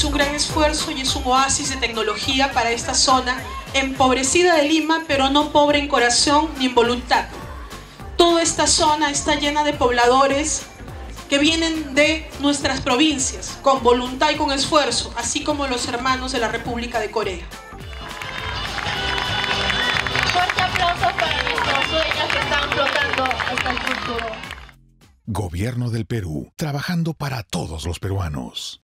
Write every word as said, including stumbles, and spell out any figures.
un gran esfuerzo y es un oasis de tecnología para esta zona empobrecida de Lima, pero no pobre en corazón ni en voluntad. Toda esta zona está llena de pobladores que vienen de nuestras provincias, con voluntad y con esfuerzo, así como los hermanos de la República de Corea. Fuerte aplauso para nuestros sueños que están flotando hasta el futuro. Gobierno del Perú, trabajando para todos los peruanos.